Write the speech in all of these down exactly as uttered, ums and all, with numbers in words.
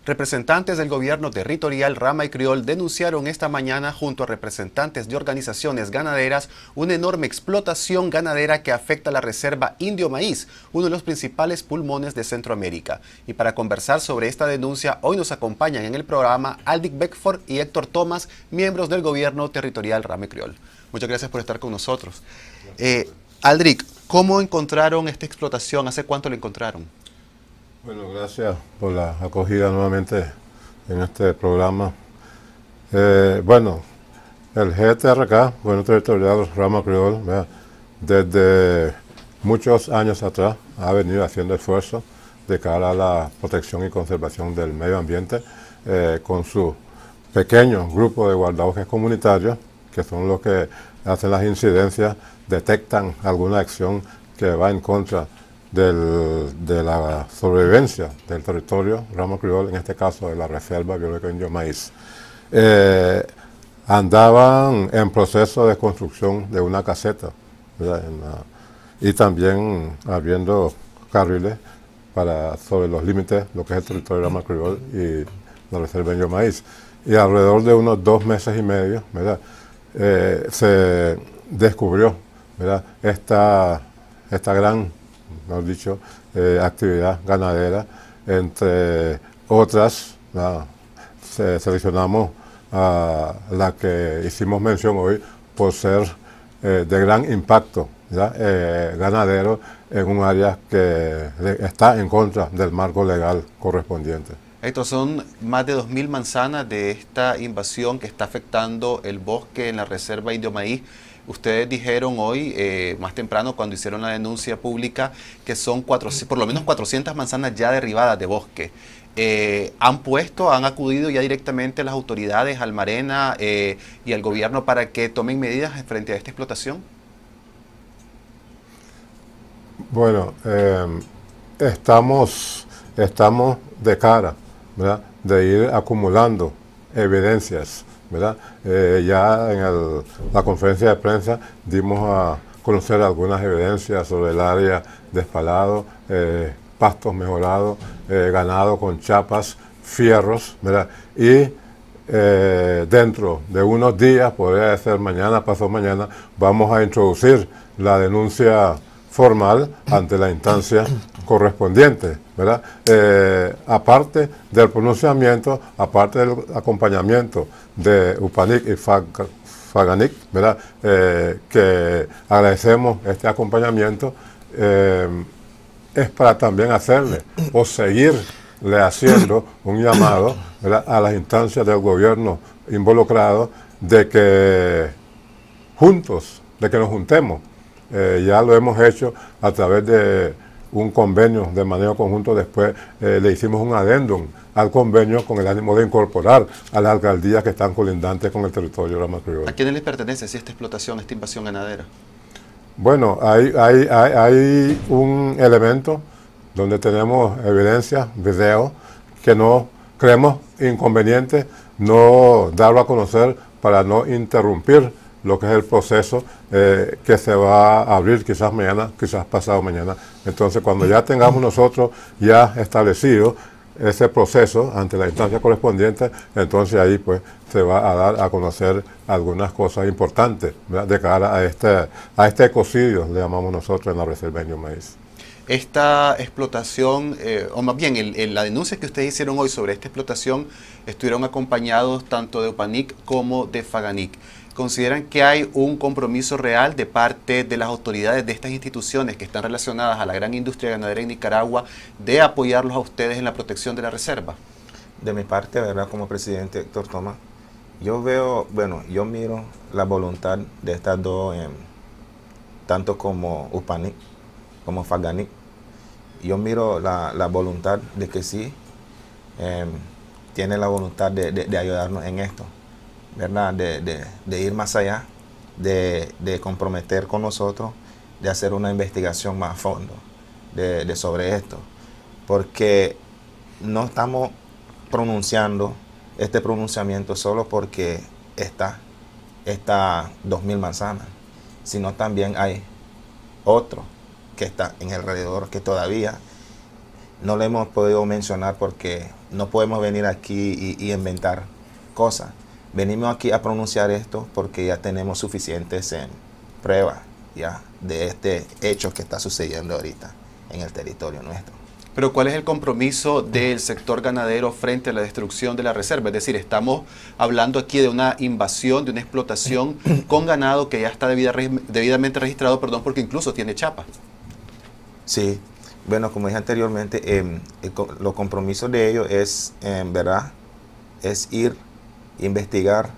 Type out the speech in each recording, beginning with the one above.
Representantes del gobierno territorial Rama y Criol denunciaron esta mañana junto a representantes de organizaciones ganaderas una enorme explotación ganadera que afecta a la reserva Indio Maíz, uno de los principales pulmones de Centroamérica. Y para conversar sobre esta denuncia, hoy nos acompañan en el programa Aldrich Beckford y Héctor Thomas, miembros del gobierno territorial Rama y Criol. Muchas gracias por estar con nosotros. Eh, Aldrich, ¿cómo encontraron esta explotación? ¿Hace cuánto la encontraron? Bueno, gracias por la acogida nuevamente en este programa. Eh, bueno, el G T R K, Gobierno Territorial Rama Criol, ¿verdad?, desde muchos años atrás ha venido haciendo esfuerzos de cara a la protección y conservación del medio ambiente eh, con su pequeño grupo de guardabosques comunitarios, que son los que hacen las incidencias, detectan alguna acción que va en contra Del, de la sobrevivencia del territorio Rama Criol, en este caso de la Reserva Biológica Indio Maíz. Eh, andaban en proceso de construcción de una caseta, ¿verdad?, en la, y también abriendo carriles para, sobre los límites, lo que es el territorio Rama Criol y la Reserva Indio Maíz. Y alrededor de unos dos meses y medio, ¿verdad?, eh, se descubrió, ¿verdad?, esta, esta gran mejor dicho, eh, actividad ganadera, entre otras, ¿no? Se, seleccionamos a la que hicimos mención hoy por ser eh, de gran impacto eh, ganadero en un área que está en contra del marco legal correspondiente. Estos son más de dos mil manzanas de esta invasión que está afectando el bosque en la Reserva Indio Maíz. Ustedes dijeron hoy, eh, más temprano, cuando hicieron la denuncia pública, que son cuatro, por lo menos cuatrocientas manzanas ya derribadas de bosque. Eh, ¿Han puesto, han acudido ya directamente las autoridades, al Marena eh, y al gobierno para que tomen medidas frente a esta explotación? Bueno, eh, estamos, estamos de cara, ¿verdad?, de ir acumulando evidencias, ¿verdad? Eh, ya en el, la conferencia de prensa dimos a conocer algunas evidencias sobre el área despalado, eh, pastos mejorados, eh, ganado con chapas, fierros, ¿verdad? Y eh, dentro de unos días, podría ser mañana, pasado mañana, vamos a introducir la denuncia formal ante la instancia correspondiente, ¿verdad? Eh, aparte del pronunciamiento, aparte del acompañamiento de UPANIC y FAGANIC, ¿verdad?, eh, que agradecemos este acompañamiento, eh, es para también hacerle o seguirle haciendo un llamado, ¿verdad?, a las instancias del gobierno involucrado de que juntos, de que nos juntemos. Eh, ya lo hemos hecho a través de un convenio de manejo conjunto. Después eh, le hicimos un adendum al convenio con el ánimo de incorporar a las alcaldías que están colindantes con el territorio Rama Criol. ¿A quiénes les pertenece si esta explotación, esta invasión ganadera? Bueno, hay, hay, hay, hay un elemento donde tenemos evidencia, video, que no creemos inconveniente no darlo a conocer para no interrumpir lo que es el proceso eh, que se va a abrir quizás mañana, quizás pasado mañana. Entonces, cuando ya tengamos nosotros ya establecido ese proceso ante la instancia correspondiente, entonces ahí pues se va a dar a conocer algunas cosas importantes, ¿verdad?, de cara a este, a este ecocidio, le llamamos nosotros en la Reserva Indio Maíz. Esta explotación, eh, o más bien el, el, la denuncia que ustedes hicieron hoy sobre esta explotación, estuvieron acompañados tanto de UPANIC como de FAGANIC. ¿Consideran que hay un compromiso real de parte de las autoridades de estas instituciones que están relacionadas a la gran industria ganadera en Nicaragua de apoyarlos a ustedes en la protección de la reserva? De mi parte, ¿verdad?, como presidente Héctor Thomas, yo veo, bueno, yo miro la voluntad de estas dos, eh, tanto como UPANIC como FAGANIC. Yo miro la, la voluntad de que sí, eh, tiene la voluntad de, de, de ayudarnos en esto, ¿verdad?, de, de, de ir más allá, de, de comprometer con nosotros, de hacer una investigación más a fondo de, de sobre esto, porque no estamos pronunciando este pronunciamiento solo porque está, está dos mil manzanas, sino también hay otro que está en alrededor que todavía no le hemos podido mencionar porque no podemos venir aquí y, y inventar cosas. Venimos aquí a pronunciar esto porque ya tenemos suficientes eh, pruebas ya de este hecho que está sucediendo ahorita en el territorio nuestro. Pero ¿cuál es el compromiso del sector ganadero frente a la destrucción de la reserva? Es decir, estamos hablando aquí de una invasión, de una explotación con ganado que ya está debida, debidamente registrado, perdón, porque incluso tiene chapa. Sí, bueno, como dije anteriormente, eh, el, los compromisos de ellos es, eh, ¿verdad? Es ir, investigar,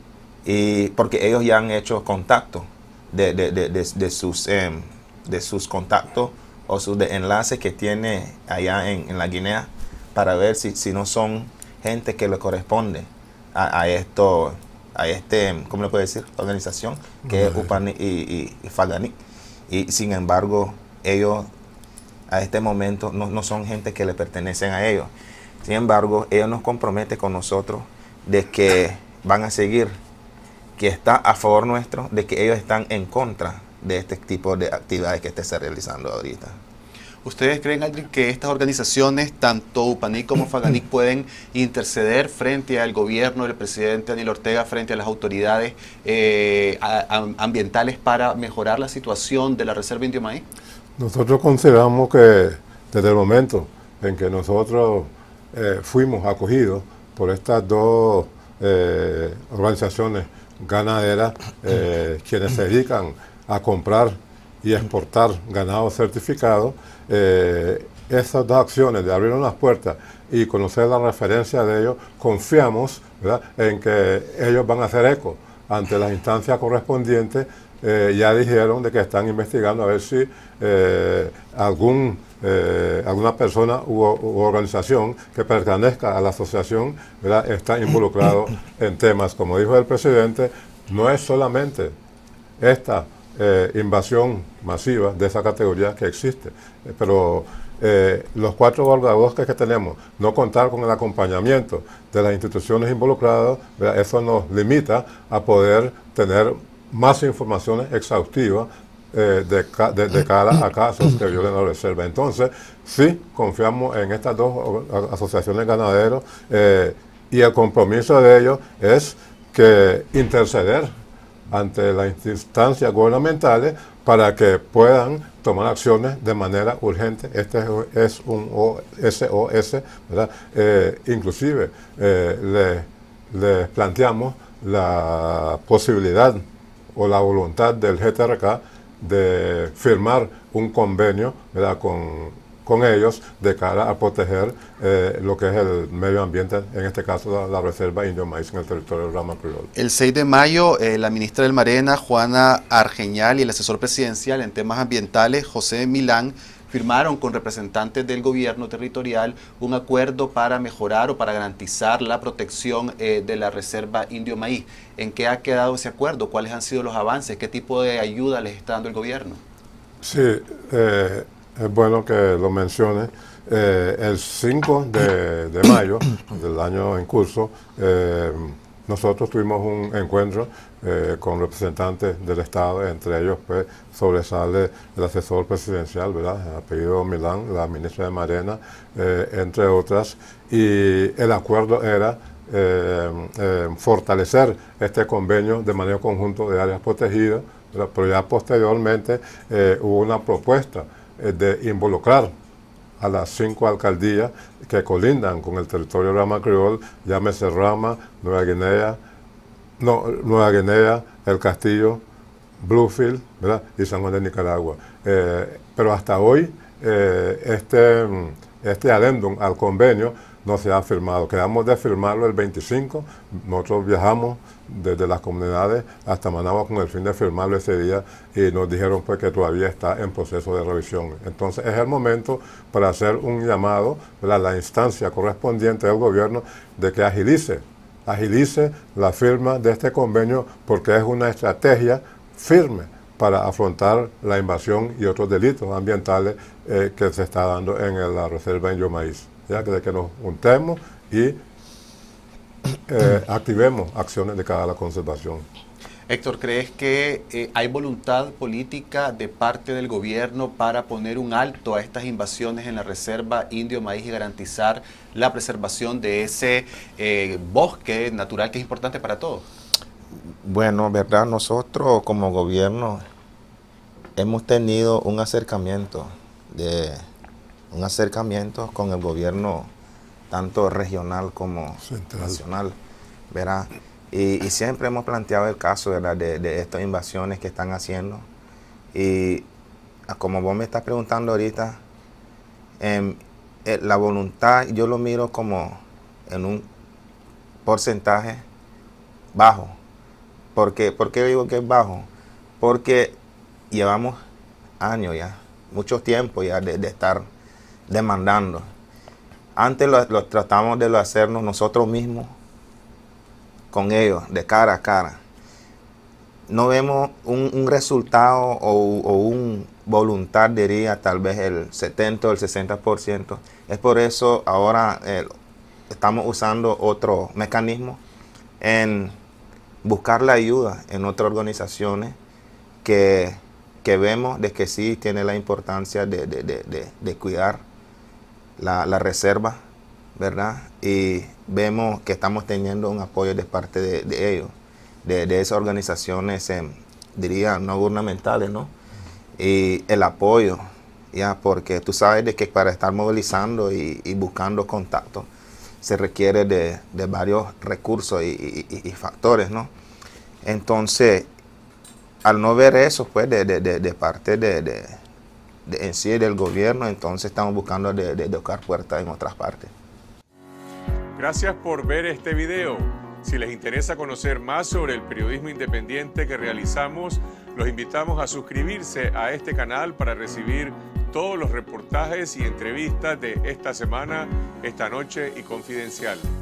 y porque ellos ya han hecho contacto de, de, de, de, de, sus, eh, de sus contactos o sus de enlaces que tiene allá en, en la Guinea para ver si, si no son gente que le corresponde a, a esto, a este, ¿cómo le puedo decir? Organización que es Upani y, y, y Fagani. Y sin embargo, ellos a este momento no, no son gente que le pertenecen a ellos. Sin embargo, ellos nos comprometen con nosotros de que van a seguir, que está a favor nuestro, de que ellos están en contra de este tipo de actividades que esté realizando ahorita. ¿Ustedes creen, Aldrin, que estas organizaciones, tanto Upani como Fagani, pueden interceder frente al gobierno del presidente Daniel Ortega, frente a las autoridades eh, a, a, ambientales para mejorar la situación de la Reserva Indio Maíz? Nosotros consideramos que desde el momento en que nosotros eh, fuimos acogidos por estas dos eh, organizaciones ganaderas, eh, quienes se dedican a comprar y exportar ganado certificado, eh, esas dos acciones de abrir las puertas y conocer la referencia de ellos, confiamos, ¿verdad?, en que ellos van a hacer eco ante las instancias correspondientes. Eh, ya dijeron de que están investigando a ver si eh, algún, eh, alguna persona u, u organización que pertenezca a la asociación, ¿verdad?, está involucrado en temas. Como dijo el presidente, no es solamente esta eh, invasión masiva de esa categoría que existe, eh, pero eh, los cuatro guardabosques que tenemos, no contar con el acompañamiento de las instituciones involucradas, ¿verdad?, eso nos limita a poder tener más informaciones exhaustivas eh, de, de, de cara a casos que violen la reserva. Entonces, sí, confiamos en estas dos asociaciones ganaderos eh, y el compromiso de ellos es que interceder ante las instancias gubernamentales para que puedan tomar acciones de manera urgente. Este es un S O S, ¿verdad? Eh, inclusive eh, les le planteamos la posibilidad o la voluntad del G T R K de firmar un convenio, ¿verdad?, con, con ellos de cara a proteger eh, lo que es el medio ambiente, en este caso la, la Reserva Indio Maíz en el territorio del Rama Criol. El seis de mayo, eh, la ministra del Marena, Juana Argeñal, y el asesor presidencial en temas ambientales, José Milán, firmaron con representantes del gobierno territorial un acuerdo para mejorar o para garantizar la protección eh, de la Reserva Indio Maíz. ¿En qué ha quedado ese acuerdo? ¿Cuáles han sido los avances? ¿Qué tipo de ayuda les está dando el gobierno? Sí, eh, es bueno que lo mencione. Eh, el cinco de, de mayo del año en curso, eh, nosotros tuvimos un encuentro eh, con representantes del Estado, entre ellos pues sobresale el asesor presidencial, ¿verdad?, apellido Milán, la ministra de Marena, eh, entre otras, y el acuerdo era eh, eh, fortalecer este convenio de manejo conjunto de áreas protegidas, ¿verdad?, pero ya posteriormente eh, hubo una propuesta eh, de involucrar a las cinco alcaldías que colindan con el territorio Rama Criol, llámese Rama, Nueva Guinea, no, Nueva Guinea, El Castillo, Bluefield, ¿verdad?, y San Juan de Nicaragua. Eh, pero hasta hoy eh, este, este adendum al convenio no se ha firmado. Quedamos de firmarlo el veinticinco, nosotros viajamos desde las comunidades hasta Managua con el fin de firmarlo ese día y nos dijeron pues que todavía está en proceso de revisión. Entonces es el momento para hacer un llamado a la instancia correspondiente del gobierno de que agilice, agilice la firma de este convenio, porque es una estrategia firme para afrontar la invasión y otros delitos ambientales eh, que se está dando en la Reserva Indio Maíz. Ya que, de que nos juntemos y eh, activemos acciones de cara a la conservación. Héctor, ¿crees que eh, hay voluntad política de parte del gobierno para poner un alto a estas invasiones en la reserva Indio Maíz y garantizar la preservación de ese eh, bosque natural que es importante para todos? Bueno, verdad, nosotros como gobierno hemos tenido un acercamiento, de, un acercamiento con el gobierno tanto regional como Central. nacional, ¿verdad? Y, y siempre hemos planteado el caso, ¿verdad?, de, de estas invasiones que están haciendo. Y como vos me estás preguntando ahorita, eh, eh, la voluntad yo lo miro como en un porcentaje bajo. ¿Por qué? ¿Por qué digo que es bajo? Porque llevamos años ya, mucho tiempo ya de, de estar demandando. Antes lo, lo tratamos de lo hacernos nosotros mismos, con ellos, de cara a cara. No vemos un, un resultado o, o un voluntad, diría, tal vez el setenta o el sesenta por ciento. Es por eso ahora eh, estamos usando otro mecanismo en buscar la ayuda en otras organizaciones que, que vemos de que sí tiene la importancia de, de, de, de, de cuidar la, la reserva, ¿verdad? Y vemos que estamos teniendo un apoyo de parte de, de ellos, de, de esas organizaciones, eh, diría, no gubernamentales, ¿no? Y el apoyo, ya, porque tú sabes de que para estar movilizando y, y buscando contacto se requiere de, de varios recursos y, y, y factores, ¿no? Entonces, al no ver eso, pues, de, de, de, de parte de, de, de en sí del gobierno, entonces estamos buscando de, de tocar puertas en otras partes. Gracias por ver este video. Si les interesa conocer más sobre el periodismo independiente que realizamos, los invitamos a suscribirse a este canal para recibir todos los reportajes y entrevistas de esta semana, esta noche y Confidencial.